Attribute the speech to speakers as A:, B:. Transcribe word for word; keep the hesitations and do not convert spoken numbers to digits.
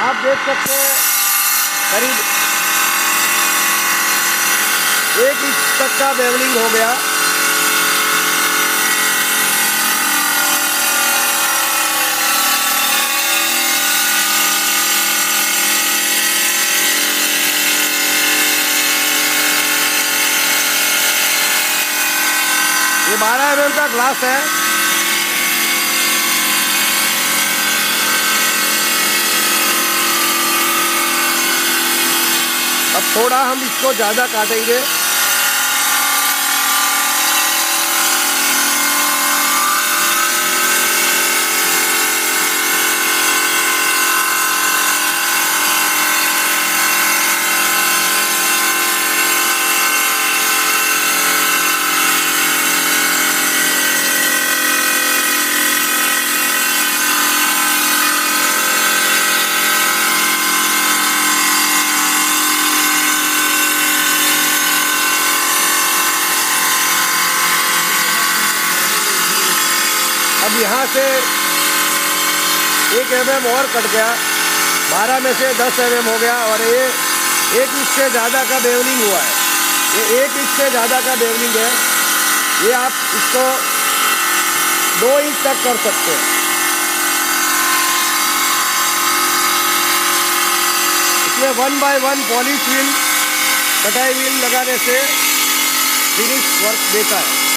A: आप देख सकते हैं करीब एक इंच तक का बेवलिंग हो गया। ये बारह एम एम का ग्लास है। अब थोड़ा हम इसको ज़्यादा काटेंगे। अब यहाँ से एक एम एम और कट गया, बारह में से दस एम एम हो गया और ये एक इंच से ज़्यादा का बेवलिंग हुआ है। ये एक इंच से ज़्यादा का बेवलिंग है। ये आप इसको दो इंच तक कर सकते हैं। इसमें one by one polish wheel, कटाई व्हील लगाने से फिनिश वर्क देता है।